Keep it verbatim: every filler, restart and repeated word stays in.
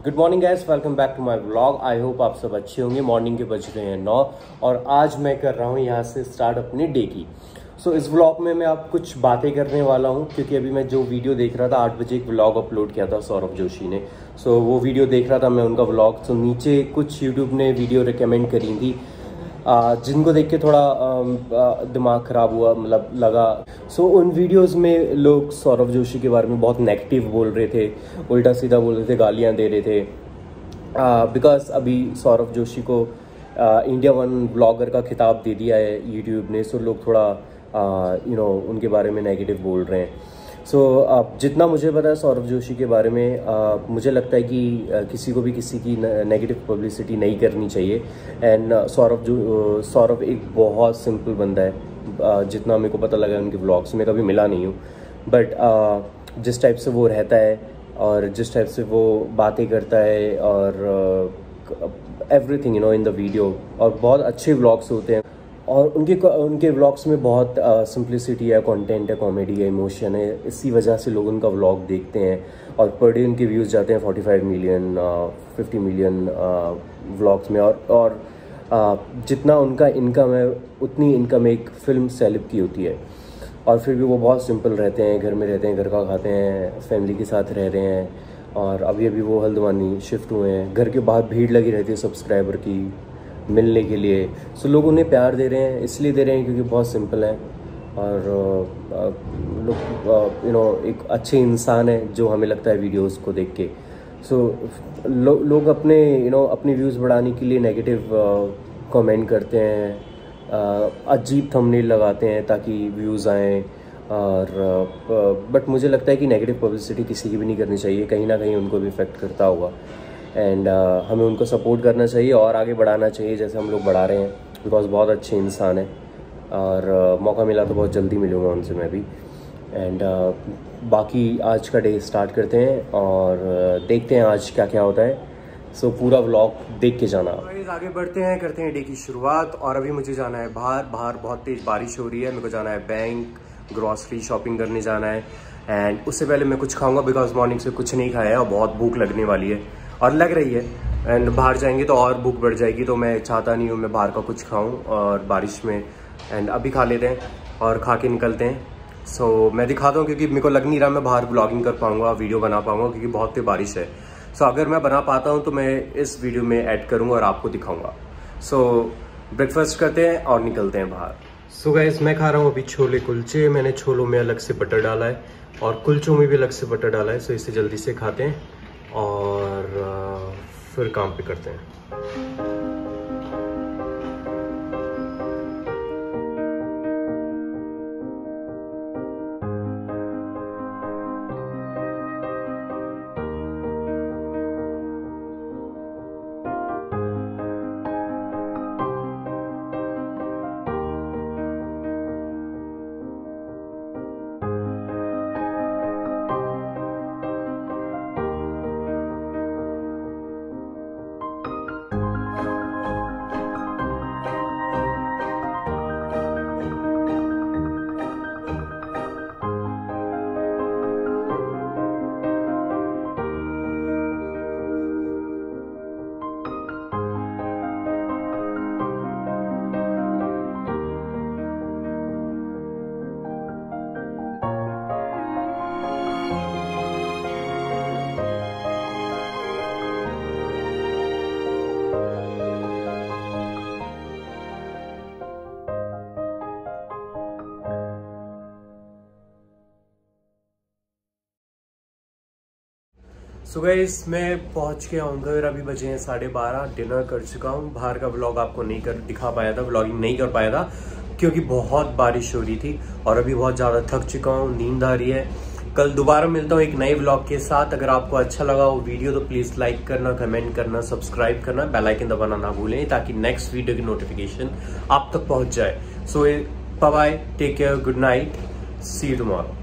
Good morning guys, welcome back to my vlog. I hope आप सब अच्छे होंगे। मॉर्निंग के बज रहे हैं नौ और आज मैं कर रहा हूँ यहाँ से स्टार्ट अपनी डे की। सो so, इस व्लॉग में मैं आप कुछ बातें करने वाला हूँ क्योंकि अभी मैं जो वीडियो देख रहा था, आठ बजे एक व्लॉग अपलोड किया था सौरभ जोशी ने। सो so, वो वीडियो देख रहा था मैं, उनका व्लॉग। सो so, नीचे कुछ यूट्यूब ने वीडियो रिकमेंड करी थी आ, जिनको देख के थोड़ा आ, दिमाग ख़राब हुआ, मतलब लगा। सो so, उन वीडियोस में लोग सौरभ जोशी के बारे में बहुत नेगेटिव बोल रहे थे, उल्टा सीधा बोल रहे थे, गालियाँ दे रहे थे। बिकॉज अभी सौरभ जोशी को आ, इंडिया वन ब्लॉगर का खिताब दे दिया है यूट्यूब ने। सो so, लोग थोड़ा यू नो उनके बारे में नेगेटिव बोल रहे हैं। सो so, जितना मुझे पता है सौरभ जोशी के बारे में, uh, मुझे लगता है कि uh, किसी को भी किसी की नेगेटिव पब्लिसिटी नहीं करनी चाहिए। एंड uh, सौरभ जो सौरभ एक बहुत सिंपल बंदा है, uh, जितना मेरे को पता लगा उनके व्लॉग्स में, कभी मिला नहीं हूँ। बट uh, जिस टाइप से वो रहता है और जिस टाइप से वो बातें करता है और everything you know in the video, और बहुत अच्छे व्लॉग्स होते हैं और उनके उनके व्लॉग्स में बहुत सिंप्लिसिटी है, कंटेंट है, कॉमेडी है, इमोशन है। इसी वजह से लोग उनका व्लॉग देखते हैं और पर डे उनके व्यूज़ जाते हैं पैंतालीस मिलियन, पचास मिलियन व्लॉग्स में। और और uh, जितना उनका इनकम है उतनी इनकम एक फिल्म सेलेब की होती है। और फिर भी वो बहुत सिंपल रहते हैं, घर में रहते हैं, घर का खाते हैं, फैमिली के साथ रह रहे हैं। और अभी अभी वो हल्द्वानी शिफ्ट हुए हैं। घर के बाहर भीड़ लगी रहती है सब्सक्राइबर की मिलने के लिए। सो लोग उन्हें प्यार दे रहे हैं, इसलिए दे रहे हैं क्योंकि बहुत सिंपल है और लोग यू नो एक अच्छे इंसान है जो हमें लगता है वीडियोस को देख के। सो लो, लोग अपने यू नो अपने व्यूज़ बढ़ाने के लिए नेगेटिव कमेंट करते हैं, uh, अजीब थंबनेल लगाते हैं ताकि व्यूज़ आएँ। और बट मुझे लगता है कि नेगेटिव पब्लिसिटी किसी की भी नहीं करनी चाहिए, कहीं ना कहीं उनको भी इफेक्ट करता होगा। एंड uh, हमें उनको सपोर्ट करना चाहिए और आगे बढ़ाना चाहिए जैसे हम लोग बढ़ा रहे हैं, बिकॉज बहुत अच्छे इंसान हैं। और uh, मौका मिला तो बहुत जल्दी मिलूँगा उनसे मैं भी। एंड uh, बाकी आज का डे स्टार्ट करते हैं और uh, देखते हैं आज क्या क्या होता है। सो so, पूरा व्लॉग देख के जाना। तो आगे बढ़ते हैं, करते हैं डे की शुरुआत। और अभी मुझे जाना है बाहर। बाहर बहुत तेज़ बारिश हो रही है, मेरे को जाना है बैंक, ग्रॉसरी शॉपिंग करने जाना है। एंड उससे पहले मैं कुछ खाऊँगा बिकॉज मॉर्निंग से कुछ नहीं खाया है और बहुत भूख लगने वाली है और लग रही है। एंड बाहर जाएंगे तो और भूख बढ़ जाएगी, तो मैं चाहता नहीं हूँ मैं बाहर का कुछ खाऊं और बारिश में। एंड अभी खा लेते हैं और खा के निकलते हैं। सो so, मैं दिखाता हूँ क्योंकि मेरे को लग नहीं रहा मैं बाहर ब्लॉगिंग कर पाऊँगा, वीडियो बना पाऊँगा क्योंकि बहुत तेज बारिश है। सो so, अगर मैं बना पाता हूँ तो मैं इस वीडियो में ऐड करूँगा और आपको दिखाऊँगा। सो so, ब्रेकफास्ट करते हैं और निकलते हैं बाहर। सो so, गाइस मैं खा रहा हूँ अभी छोले कुलचे। मैंने छोलों में अलग से बटर डाला है और कुलचों में भी अलग से बटर डाला है। सो so, इसे जल्दी से खाते हैं और फिर काम पे करते हैं। सो so गाइस मैं पहुंच गया हूँ घर। अभी बजे हैं साढ़े बारह। डिनर कर चुका हूँ। बाहर का व्लॉग आपको नहीं कर दिखा पाया था, व्लॉगिंग नहीं कर पाया था क्योंकि बहुत बारिश हो रही थी और अभी बहुत ज़्यादा थक चुका हूँ, नींद आ रही है। कल दोबारा मिलता हूँ एक नए व्लॉग के साथ। अगर आपको अच्छा लगा वो वीडियो तो प्लीज़ लाइक करना, कमेंट करना, सब्सक्राइब करना, बेल आइकन दबाना ना भूलें ताकि नेक्स्ट वीडियो की नोटिफिकेशन आप तक पहुँच जाए। So bye bye, take care, good night, see you tomorrow.